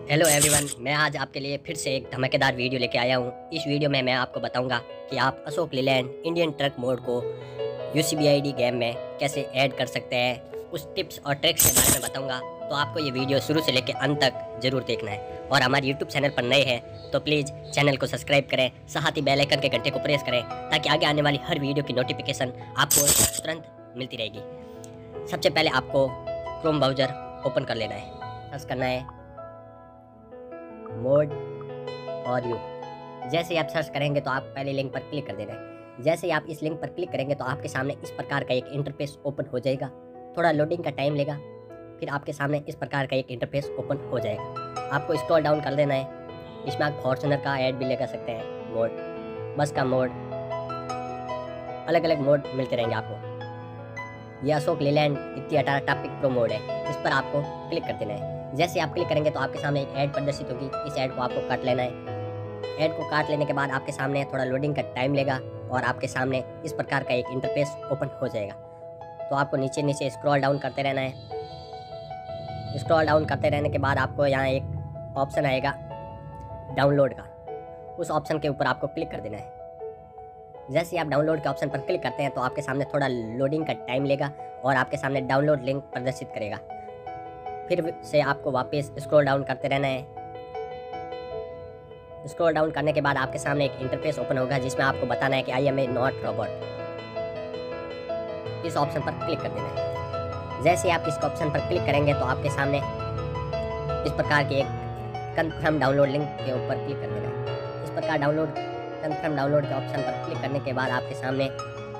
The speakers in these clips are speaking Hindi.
हेलो एवरीवन, मैं आज आपके लिए फिर से एक धमाकेदार वीडियो लेके आया हूँ। इस वीडियो में मैं आपको बताऊंगा कि आप Ashok Leyland Indian truck mode को UCBID गेम में कैसे ऐड कर सकते हैं। उस टिप्स और ट्रिक्स के बारे में बताऊंगा, तो आपको ये वीडियो शुरू से लेकर अंत तक जरूर देखना है। और हमारे यूट्यूब चैनल पर नए हैं तो प्लीज़ चैनल को सब्सक्राइब करें, साथ ही बेल आइकन के घंटे को प्रेस करें ताकि आगे आने वाली हर वीडियो की नोटिफिकेशन आपको तुरंत मिलती रहेगी। सबसे पहले आपको क्रोम ब्राउज़र ओपन कर लेना है, सर्च करना है मोड और यू। जैसे ही आप सर्च करेंगे तो आप पहले लिंक पर क्लिक कर देना है। जैसे ही आप इस लिंक पर क्लिक करेंगे तो आपके सामने इस प्रकार का एक इंटरफेस ओपन हो जाएगा। थोड़ा लोडिंग का टाइम लेगा, फिर आपके सामने इस प्रकार का एक इंटरफेस ओपन हो जाएगा। आपको स्क्रॉल डाउन कर देना है। इसमें आप फॉर्च्यूनर का ऐड भी लगा सकते हैं, मोड, बस का मोड, अलग अलग मोड मिलते रहेंगे आपको। यह Ashok Leyland 18 topic pro mode है, इस पर आपको क्लिक कर देना है। जैसे आप क्लिक करेंगे तो आपके सामने एक ऐड प्रदर्शित होगी। इस ऐड को आपको काट लेना है। ऐड को काट लेने के बाद आपके सामने थोड़ा लोडिंग का टाइम लेगा और आपके सामने इस प्रकार का एक इंटरफेस ओपन हो जाएगा। तो आपको नीचे नीचे स्क्रॉल डाउन करते रहना है। स्क्रॉल डाउन करते रहने के बाद आपको यहाँ एक ऑप्शन आएगा डाउनलोड का, उस ऑप्शन के ऊपर आपको क्लिक कर देना है। जैसे आप डाउनलोड के ऑप्शन पर क्लिक करते हैं तो आपके सामने थोड़ा लोडिंग का टाइम लेगा और आपके सामने डाउनलोड लिंक प्रदर्शित करेगा। फिर से आपको वापस स्क्रॉल डाउन करते रहना है। स्क्रॉल डाउन करने के बाद आपके सामने एक इंटरफेस ओपन होगा जिसमें आपको बताना है कि I am a not robot. इस ऑप्शन पर क्लिक कर देना है। जैसे आप इस ऑप्शन पर क्लिक करेंगे तो आपके सामने इस प्रकार की एक कंफर्म डाउनलोड लिंक के ऊपर क्लिक कर देना है। इस प्रकार कंफर्म डाउनलोड के ऑप्शन पर क्लिक करने के बाद आपके सामने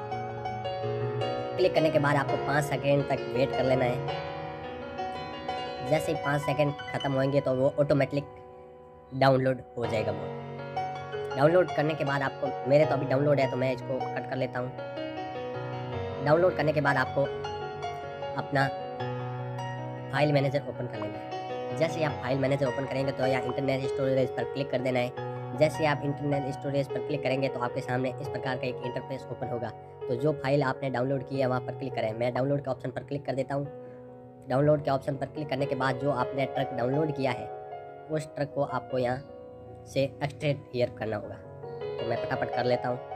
क्लिक करने के बाद आपको 5 सेकेंड तक वेट कर लेना है। जैसे ही 5 सेकेंड ख़त्म होंगे तो वो ऑटोमेटिक डाउनलोड हो जाएगा। वो डाउनलोड करने के बाद आपको, मेरे तो अभी डाउनलोड है तो मैं इसको कट कर लेता हूँ। डाउनलोड करने के बाद आपको अपना फाइल मैनेजर ओपन कर लेना है। जैसे ही आप फाइल मैनेजर ओपन करेंगे तो यहाँ इंटरनल स्टोरेज पर क्लिक कर देना है। जैसे आप इंटरनल स्टोरेज पर क्लिक करेंगे तो आपके सामने इस प्रकार का एक इंटरफेस ओपन होगा। तो जो फाइल आपने डाउनलोड की है वहाँ पर क्लिक करें। मैं डाउनलोड के ऑप्शन पर क्लिक कर देता हूँ। डाउनलोड के ऑप्शन पर क्लिक करने के बाद जो आपने ट्रक डाउनलोड किया है उस ट्रक को आपको यहाँ से एक्सट्रैक्ट हियर करना होगा। तो मैं फटाफट कर लेता हूँ।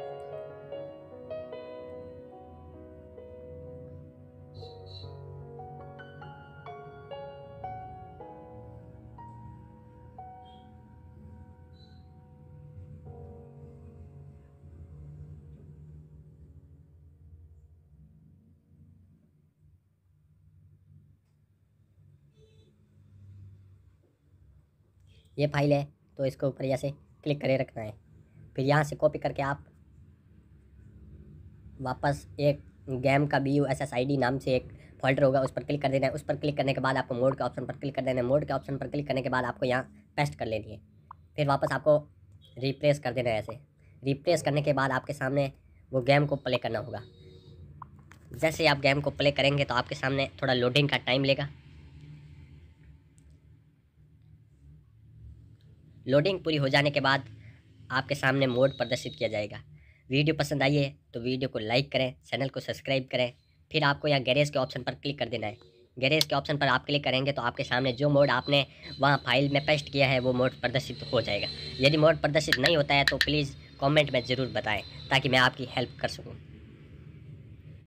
ये फाइल है तो इसके ऊपर ऐसे क्लिक करे रखना है। फिर यहाँ से कॉपी करके आप वापस एक गेम का BUSSID नाम से एक फोल्डर होगा, उस पर क्लिक कर देना है। उस पर क्लिक करने के बाद आपको मोड के ऑप्शन पर क्लिक कर देना है। मोड के ऑप्शन पर क्लिक करने के बाद आपको यहाँ पेस्ट कर लेनी है। फिर वापस आपको रिप्लेस कर देना है। ऐसे रिप्लेस करने के बाद आपके सामने वो गेम को प्ले करना होगा। जैसे आप गेम को प्ले करेंगे तो आपके सामने थोड़ा लोडिंग का टाइम लेगा। लोडिंग पूरी हो जाने के बाद आपके सामने मोड प्रदर्शित किया जाएगा। वीडियो पसंद आई है तो वीडियो को लाइक करें, चैनल को सब्सक्राइब करें। फिर आपको यहाँ गैरेज के ऑप्शन पर क्लिक कर देना है। गैरेज के ऑप्शन पर आप क्लिक करेंगे तो आपके सामने जो मोड आपने वहाँ फाइल में पेस्ट किया है वो मोड प्रदर्शित हो जाएगा। यदि मोड प्रदर्शित नहीं होता है तो प्लीज़ कमेंट में ज़रूर बताएं ताकि मैं आपकी हेल्प कर सकूँ।